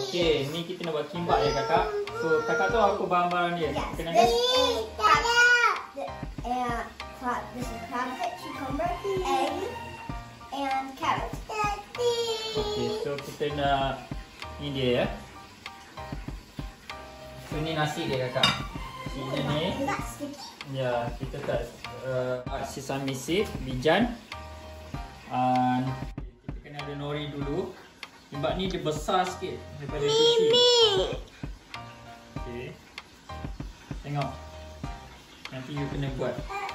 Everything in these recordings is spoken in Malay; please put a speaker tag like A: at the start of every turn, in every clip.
A: Okey, ni kita nak buat kimbap ya kakak. So kakak tahu apa bahan-bahan dia?
B: Yes.
A: Kenalkan.
B: And this is carrot, cucumber, egg, and carrot.
A: Okey, so kita nak ni dia ya. So ni nasi dia kakak. Ini ni.
B: That's sticky.
A: Ya, kita tak sesame seed, bijan. Kita kena ada nori dulu. Kimbap ni dia besar sikit daripada sushi. Okey. Tengok. Nanti you kena buat.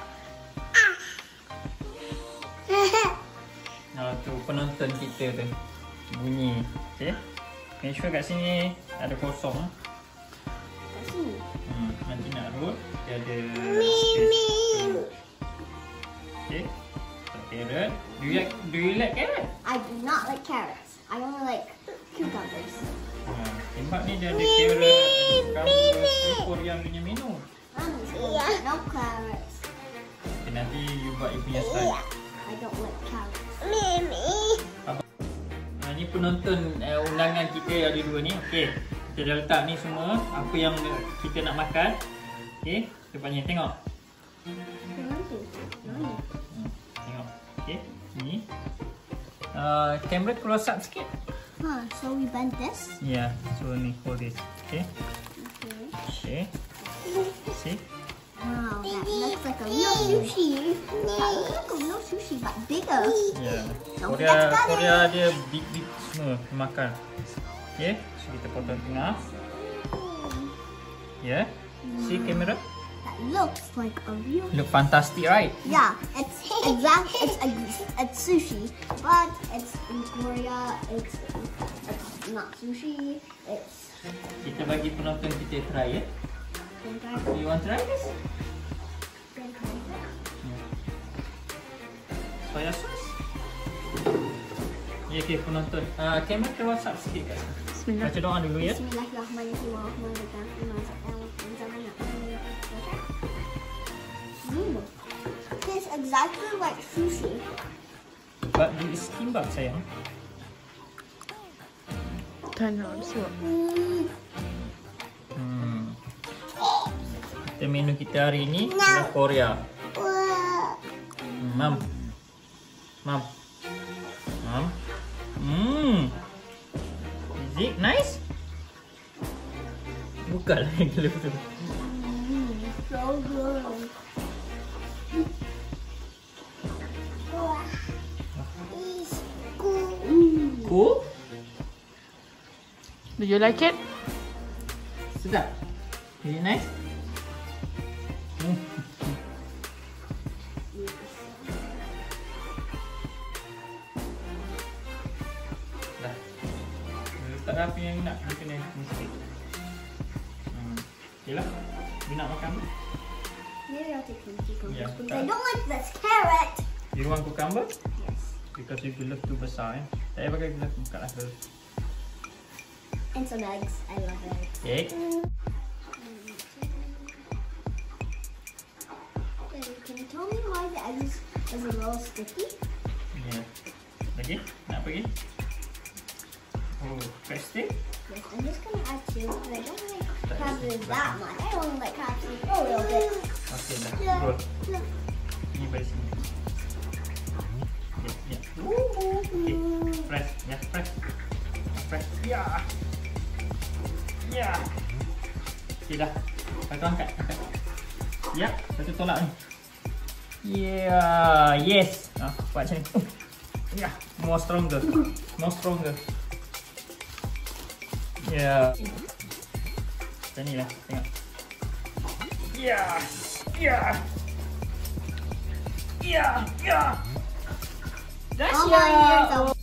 A: Nah, tu penonton kita tu. Bunyi. Okey. Make sure kat sini ada kosong.
B: Kat sini.
A: Nanti nak roll dia ada space. Okay. Carrot. Do you like carrot?
B: I do not like carrots. I only like cucumbers.
A: Kimbap ni dia ada carrot, ada Korean punya menu.
B: No carrots.
A: Okay, nanti you buat you punya style.
B: I don't like carrots.
A: Ni penonton undangan kita ada dua ni. Okey. Kita dah letak ni semua apa yang kita nak makan. Okey, depannya tengok. Tengok. Okey, ni. Kamera close up sikit.
B: So we bend this.
A: Yeah, so ni hold this. Okay.
B: Okay.
A: Okay. See?
B: Wow, that looks like a real sushi. That looks like a real sushi, but bigger.
A: Yeah.
B: Don't
A: Korea,
B: forget
A: Korea dia big semua makan. Okay, so kita potong tengah. Yeah. See kamera?
B: That looks like a real.
A: Look fantastic, right?
B: Yeah, it's it's sushi, but it's in Korea. It's not sushi. It's.
A: Kita bagi penonton kita try ya. You want try this? Soya sauce. Ya, okay, penonton. Kamera close up sikit kat sini.
B: Bismillah.
A: Baca doa dulu ya.
B: Tastes exactly like sushi.
A: But this is kimbap sayang.
C: Kan harus buat.
A: Kita menu kita hari ini adalah Korea. Mam. Mam. Mam. Is it nice? Buka lah yang betul.
B: So good.
A: Cool?
C: Do you like it?
A: Sedap. Is it nice? Dah. Letak apa yang nak, dia kena mesti. Okay lah. You nak makan apa?
B: Maybe I'll take some cucumbers
A: Yeah.
B: because I don't like this carrot.
A: You want cucumber?
B: Yes.
A: Because you gulab tu besar eh. Tak payah pakai gulab, buka lah dulu.
B: And some eggs. I love eggs.
A: Okay.
B: Can you tell me why the eggs is a little sticky?
A: Yeah. Lagi? Nak apa lagi? Oh, fresh steak?
B: Yes, I'm just gonna add two because I don't like cabbage that much. I only like cabbage a little bit.
A: Okay dah. Roll. Ni bagi sini. Ya, ya. Okay. Fresh. Ya, fresh. Fresh. Ya. Ya. Okay dah. Satu angkat. Ya, satu tolak ni. Yeah, yes. Buat macam ni. Ya, more stronger. More stronger. Ya. Macam ni lah, tengok. Ya. Ya. Ya. Ya.
B: Oh my, here's a